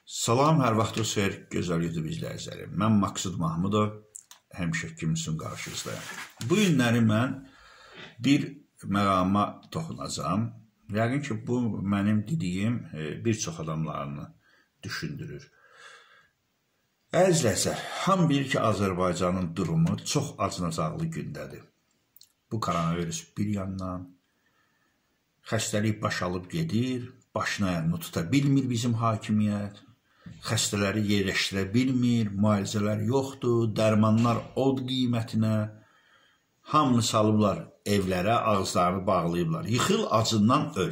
Salam, hər vaxtınız xeyir, gözəl YouTube izləyicilərim. Mən Maksud Mahmudov, həmişə kimsin qarşınızdayım. Bu günləri mən bir məqama toxunacağım. Yəqin ki, bu mənim dediyim bir çox adamlarını düşündürür. Əzizlər, hamı bilir ki, Azərbaycanın durumu çox acınacaqlı gündədir. Bu koronavirüs bir yandan, xəstəlik baş alıb gedir, başına ayağını tuta bilmir bizim hakimiyyət. Xəstələri yerləşdirə bilmir, müalicələr yoxdur, dərmanlar od qiymətinə, hamını salıblar evlərə, ağızlarını bağlayıblar. Yıxıl, acından öl.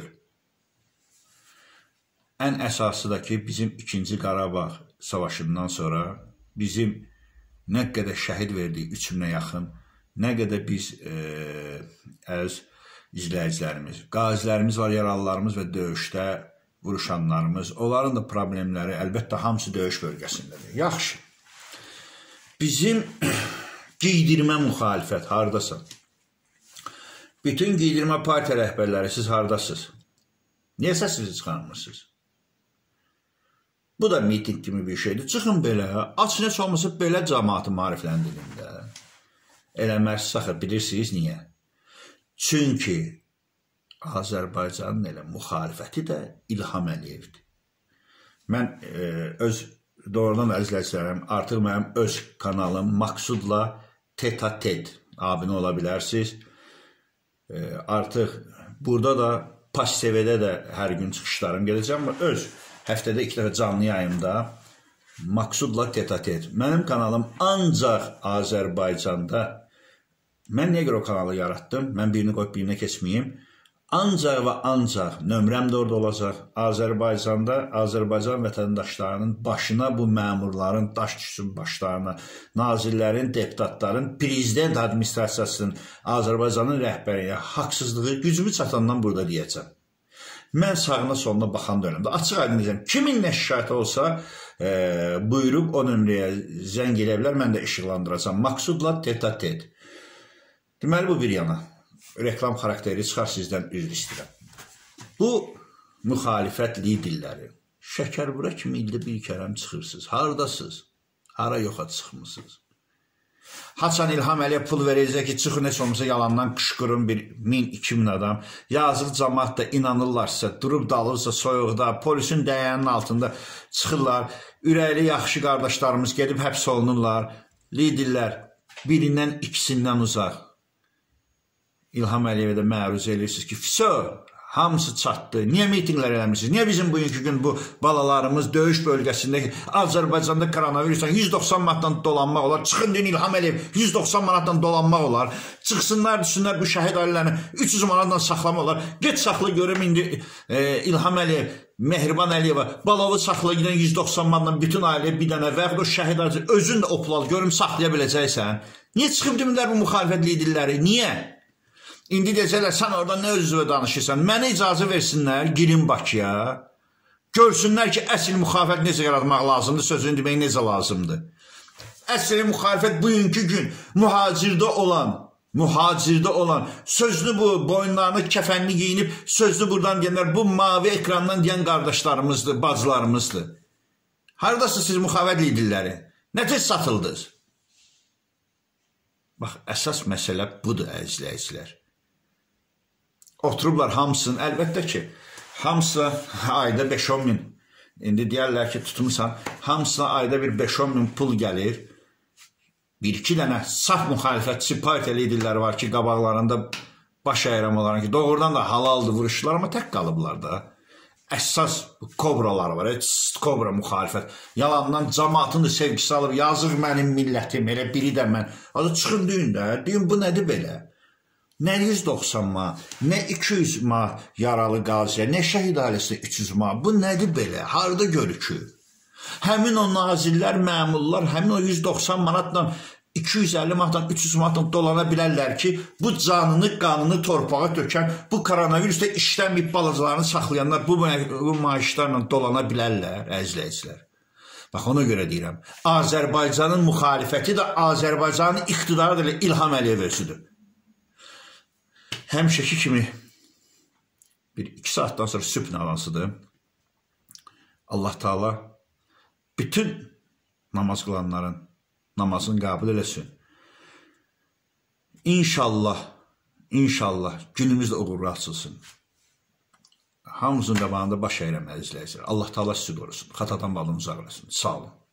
Ən əsası da ki, bizim 2-ci Qarabağ savaşından sonra bizim nə qədər şəhid verdik, 3000-ə yaxın, nə qədər biz əziz izləyicilərimiz, qazilərimiz var, yaralılarımız və döyüşdə vuruşanlarımız, onların da problemləri əlbəttə hamısı döyüş bölgəsindədir. Yaxşı, bizim giydirmə müxalifət haradasın? Bütün giydirmə partiya rəhbərləri siz haradasınız? Niyə səsinizi çıxarmırsınız? Bu da miting kimi bir şeydir. Çıxın belə, aç heç olmasa belə cəmaatı maarifləndirin də. Eləmərsiniz axı, bilirsiniz niyə? Çünki Azərbaycanın elə müxalifəti də İlham Əliyevdir. Mən doğrudan əzizləyicilərim, artıq mənim öz kanalım Maksudla Teta-Tet abunə ola bilərsiniz. Artıq burada da Pas TV-də də hər gün çıxışlarım gələcəm. Öz həftədə 2 dəfə canlı yayımda Maksudla Teta-Tet. Mənim kanalım ancaq Azərbaycanda, mən niyə görə o kanalı yaratdım? Mən birini qoyub birinə keçməyim. Ancaq və ancaq nömrəm də orada olacaq. Azərbaycanda, Azərbaycan vətəndaşlarının başına bu məmurların daş düşsün başlarına, nazirlərin, deputatların, prezident administrasiyasının, Azərbaycanın rəhbərinə haqsızlığı gücümü çatandan burada deyəcəm. Mən sağına soluna baxan dönəmdə açıq aydın deyəcəm. Kimin nə şikayəti olsa buyurub o nömrəyə zəng elə bilər, mən də işıqlandıracam. Maksudla Teta-Tet. Deməli bu bir yana. Reklam xarakteri çıxar sizdən üzr istəyirəm. Bu müxalifət liderləri Şəkərbura kimi ildə bir kərəm çıxırsınız. Haradasınız? Hara yoxa çıxmısınız? Haçan İlham Əliyev pul verəcək ki, çıxın heç olmasa yalandan qışqırın bir 1000-2000 adam. Yazıq cəmaat da inanırlarsa, durub dalırsa soyuqda, polisin dəyənin altında çıxırlar. Ürəkli yaxşı qardaşlarımız gedib həbs olunurlar. Liderlər birindən ikisindən uzaq. İlham Əliyevə də məruz edirsiniz ki, hamısı çatdı. Niyə mitinglər eləmirsiniz? Niyə bizim bugünkü gün bu balalarımız döyüş bölgəsindəki Azərbaycanda koronavirüsdən 190 manatdan dolanmaq olar? Çıxın deyin İlham Əliyev 190 manatdan dolanmaq olar. Çıxsınlar, düşsünlər bu şəhid ailələrini 300 manatdan saxlamaq olar. Get saxla görüm indi İlham Əliyev, Mehriban Əliyeva, balalı saxla gidən 190 manatdan bütün ailəyə bir dənə və yaxud o şəhid ailəsini özün də oplal görüm saxlaya biləcəksən. Niyə çıxıb demirlər bu müxalifət liderləri? Niyə? İndi deyəcəklər, sən orada nə özünə danışırsan? Mənə icazə versinlər, girin Bakıya. Görsünlər ki, əsl müxalifət necə yaratmaq lazımdır, sözünü demək necə lazımdır. Əsl müxalifət bugünkü gün mühacirdə olan, sözlü bu boyunlarını kəfənli giyinib, sözlü buradan deyənlər, bu mavi ekrandan deyən qardaşlarımızdır, bacılarımızdır. Haradasınız siz müxalifət liderləri? Nə tez satıldınız? Bax, əsas məsələ budur, əzizləyicilər. Oturublar hamısının, əlbəttə ki, hamısı ayda 5-10 min, indi deyərlər ki, tutmuşsan, hamısına ayda bir 5-10 min pul gəlir. Bir-iki dənə saf müxalifətçi partiya liderləri var ki, qabaqlarında baş əyram olan ki, doğrudan da halaldır vuruşlar, amma tək qalıblar da. Əsas kobralar var, kobra müxalifət. Yalandan cəmaatın da sevgisi alıb, yazıq mənim millətim, elə biri də mən. Adı çıxın deyin də, deyin bu nədir belə? Nə 190 manat, nə 200 manat yaralı qaziyə, nə şəhid ailəsinə 300 manat. Bu nədir belə? Harada görükür? Həmin o nazirlər, məmullar, həmin o 190 manatla 250 manatdan, 300 manatdan dolana bilərlər ki, bu canını, qanını torpağa dökən, bu koronavirüsdə işlənməyib balacalarını saxlayanlar bu maaşlarla dolana bilərlər, əzizləyicilər. Bax, ona görə deyirəm, Azərbaycanın müxalifəti də Azərbaycanın iqtidarı da İlham Əliyev özüdür. Həmişəki kimi bir 2 saatdan sonra sübh namazıdır. Allah Teala bütün namaz qılanların namazını qəbul eləsin. İnşallah günümüz də uğurlu açılsın. Hamımızın qabağında baş əyirəm əziz izləyicilər. Allah Taala sizi qorusun. Xatadan balını uzaq eləsin. Sağ olun.